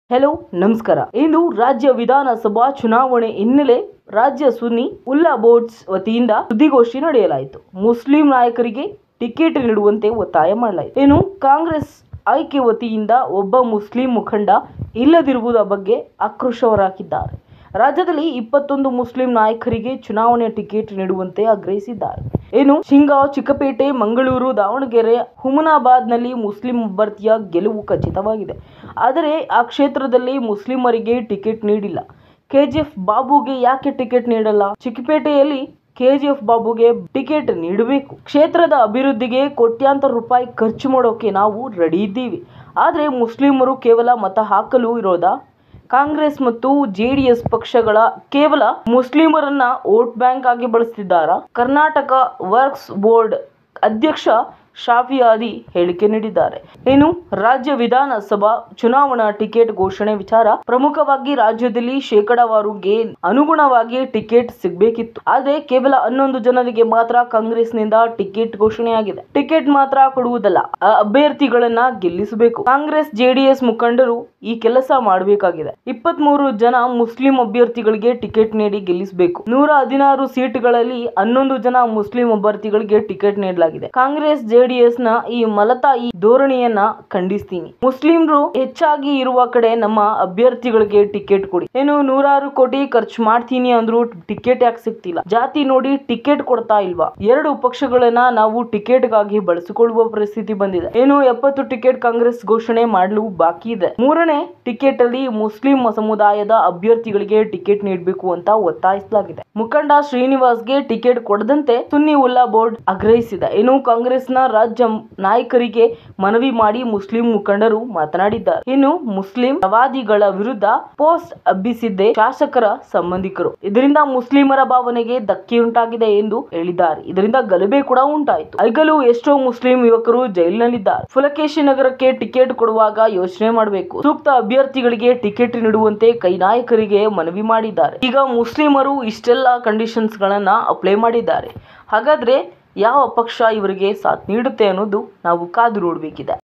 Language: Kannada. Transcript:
ಹೆಲೋ ನಮಸ್ಕಾರ. ಇಂದು ರಾಜ್ಯ ವಿಧಾನಸಭಾ ಚುನಾವಣೆ ಹಿನ್ನೆಲೆ ರಾಜ್ಯ ಸುನ್ನಿ ಉಲ್ಲಾ ಬೋರ್ಡ್ಸ್ ವತಿಯಿಂದ ಸುದ್ದಿಗೋಷ್ಠಿ ನಡೆಯಲಾಯಿತು. ಮುಸ್ಲಿಂ ನಾಯಕರಿಗೆ ಟಿಕೆಟ್ ನೀಡುವಂತೆ ಒತ್ತಾಯ ಮಾಡಲಾಯಿತು. ಕಾಂಗ್ರೆಸ್ ಆಯ್ಕೆ ವತಿಯಿಂದ ಒಬ್ಬ ಮುಸ್ಲಿಂ ಮುಖಂಡ ಇಲ್ಲದಿರುವುದರ ಬಗ್ಗೆ ಆಕ್ರೋಶ ಹೊರಹಾಕಿದ್ದಾರೆ. ರಾಜ್ಯದಲ್ಲಿ 21 ಮುಸ್ಲಿಂ ನಾಯಕರಿಗೆ ಚುನಾವಣೆ ಟಿಕೆಟ್ ನೀಡುವಂತೆ ಆಗ್ರಹಿಸಿದ್ದಾರೆ. ಶಿಗ್ಗಾಂವ್, ಚಿಕ್ಕಪೇಟೆ, ಮಂಗಳೂರು, ದಾವಣಗೆರೆ, ಹುಮನಾಬಾದ್ನಲ್ಲಿ ಮುಸ್ಲಿಂ ಅಭ್ಯರ್ಥಿಯ ಗೆಲುವು ಖಚಿತವಾಗಿದೆ. ಆದರೆ ಆ ಕ್ಷೇತ್ರದಲ್ಲಿ ಮುಸ್ಲಿಮರಿಗೆ ಟಿಕೆಟ್ ನೀಡಿಲ್ಲ. ಕೆಜಿಎಫ್ ಬಾಬುಗೆ ಯಾಕೆ ಟಿಕೆಟ್ ನೀಡಲ್ಲ? ಚಿಕ್ಕಪೇಟೆಯಲ್ಲಿ ಕೆಜಿಎಫ್ ಬಾಬುಗೆ ಟಿಕೆಟ್ ನೀಡಬೇಕು. ಕ್ಷೇತ್ರದ ಅಭಿವೃದ್ಧಿಗೆ ಕೋಟ್ಯಾಂತರ ರೂಪಾಯಿ ಖರ್ಚು ಮಾಡೋಕೆ ನಾವು ರೆಡಿ ಇದ್ದೀವಿ. ಆದರೆ ಮುಸ್ಲಿಮರು ಕೇವಲ ಮತ ಹಾಕಲು ಇರೋದಾ? ಕಾಂಗ್ರೆಸ್ ಮತ್ತು ಜೆಡಿಎಸ್ ಪಕ್ಷಗಳ ಕೇವಲ ಮುಸ್ಲಿಮರನ್ನ ವೋಟ್ ಬ್ಯಾಂಕ್ ಆಗಿ ಬಳಸ್ತಿದ್ದಾರಾ? ಕರ್ನಾಟಕ ವರ್ಕ್ಸ್ ಬೋರ್ಡ್ ಅಧ್ಯಕ್ಷ ಶಾಫಿ ಆದಿ ಹೇಳಿಕೆ ನೀಡಿದ್ದಾರೆ. ರಾಜ್ಯ ವಿಧಾನಸಭಾ ಚುನಾವಣಾ ಟಿಕೆಟ್ ಘೋಷಣೆ ವಿಚಾರ ಪ್ರಮುಖವಾಗಿ ರಾಜ್ಯದಲ್ಲಿ ಶೇಕಡಾವಾರುಗೆ ಅನುಗುಣವಾಗಿ ಟಿಕೆಟ್ ಸಿಗಬೇಕಿತ್ತು. ಆದರೆ ಕೇವಲ 11 ಜನರಿಗೆ ಮಾತ್ರ ಕಾಂಗ್ರೆಸ್ನಿಂದ ಟಿಕೆಟ್ ಘೋಷಣೆಯಾಗಿದೆ. ಟಿಕೆಟ್ ಮಾತ್ರ ಕೊಡುವುದಲ್ಲ, ಅಭ್ಯರ್ಥಿಗಳನ್ನ ಗೆಲ್ಲಿಸಬೇಕು. ಕಾಂಗ್ರೆಸ್ ಜೆಡಿಎಸ್ ಮುಖಂಡರು ಈ ಕೆಲಸ ಮಾಡಬೇಕಾಗಿದೆ. 23 ಜನ ಮುಸ್ಲಿಂ ಅಭ್ಯರ್ಥಿಗಳಿಗೆ ಟಿಕೆಟ್ ನೀಡಿ ಗೆಲ್ಲಿಸಬೇಕು. 116 ಸೀಟ್ಗಳಲ್ಲಿ 11 ಜನ ಮುಸ್ಲಿಂ ಅಭ್ಯರ್ಥಿಗಳಿಗೆ ಟಿಕೆಟ್ ನೀಡಲಾಗಿದೆ. ಕಾಂಗ್ರೆಸ್ ಜೆಡಿಎಸ್ ನ ಈ ಮಲತಾಯಿ ಧೋರಣೆಯನ್ನ ಖಂಡಿಸ್ತೀನಿ. ಮುಸ್ಲಿಮರು ಹೆಚ್ಚಾಗಿ ಇರುವ ಕಡೆ ನಮ್ಮ ಅಭ್ಯರ್ಥಿಗಳಿಗೆ ಟಿಕೆಟ್ ಕೊಡಿ. 106 ಕೋಟಿ ಖರ್ಚು ಮಾಡ್ತೀನಿ ಅಂದ್ರು ಟಿಕೆಟ್ ಯಾಕೆ ಸಿಗ್ತಿಲ್ಲ? ಜಾತಿ ನೋಡಿ ಟಿಕೆಟ್ ಕೊಡ್ತಾ ಇಲ್ವಾ? 2 ಪಕ್ಷಗಳನ್ನ ನಾವು ಟಿಕೆಟ್ ಗಾಗಿ ಬಳಸಿಕೊಳ್ಳುವ ಪರಿಸ್ಥಿತಿ ಬಂದಿದೆ. 70 ಟಿಕೆಟ್ ಕಾಂಗ್ರೆಸ್ ಘೋಷಣೆ ಮಾಡಲು ಬಾಕಿ ಇದೆ. 3ನೇ ಟಿಕೆಟ್ ಅಲ್ಲಿ ಮುಸ್ಲಿಂ ಸಮುದಾಯದ ಅಭ್ಯರ್ಥಿಗಳಿಗೆ ಟಿಕೆಟ್ ನೀಡಬೇಕು ಅಂತ ಒತ್ತಾಯಿಸಲಾಗಿದೆ. ಮುಖಂಡ ಶ್ರೀನಿವಾಸ್ಗೆ ಟಿಕೆಟ್ ಕೊಡದಂತೆ ಸುನ್ನಿ ಉಲ್ಲಾ ಬೋರ್ಡ್ ಆಗ್ರಹಿಸಿದೆ. ಕಾಂಗ್ರೆಸ್ನ ರಾಜ್ಯ ನಾಯಕರಿಗೆ ಮನವಿ ಮಾಡಿ ಮುಸ್ಲಿಂ ಮುಖಂಡರು ಮಾತನಾಡಿದ್ದಾರೆ. ಮುಸ್ಲಿಂ ಪ್ರವಾದಿಗಳ ವಿರುದ್ಧ ಪೋಸ್ಟ್ ಹಬ್ಬಿಸಿದ್ದೇ ಶಾಸಕರ ಸಂಬಂಧಿಕರು. ಇದರಿಂದ ಮುಸ್ಲಿಮರ ಭಾವನೆಗೆ ಧಕ್ಕೆಯುಂಟಾಗಿದೆ ಎಂದು ಹೇಳಿದ್ದಾರೆ. ಇದರಿಂದ ಗಲಭೆ ಕೂಡ ಉಂಟಾಯಿತು. ಈಗಲೂ ಎಷ್ಟೋ ಮುಸ್ಲಿಂ ಯುವಕರು ಜೈಲಿನಲ್ಲಿದ್ದಾರೆ. ಪುಲಕೇಶಿ ನಗರಕ್ಕೆ ಟಿಕೆಟ್ ಕೊಡುವಾಗ ಯೋಚನೆ ಮಾಡಬೇಕು. ಸೂಕ್ತ ಅಭ್ಯರ್ಥಿಗಳಿಗೆ ಟಿಕೆಟ್ ನೀಡುವಂತೆ ಕೈ ನಾಯಕರಿಗೆ ಮನವಿ ಮಾಡಿದ್ದಾರೆ. ಈಗ ಮುಸ್ಲಿಮರು ಇಷ್ಟೆಲ್ಲ ಕಂಡೀಷನ್ಸ್ ಗಳನ್ನ ಅಪ್ಲೈ ಮಾಡಿದ್ದಾರೆ. ಹಾಗಾದ್ರೆ ಯಾವ ಪಕ್ಷ ಇವರಿಗೆ ಸಾಥ್ ನೀಡುತ್ತೆ ಅನ್ನೋದು ನಾವು ಕಾದು ನೋಡಬೇಕಿದೆ.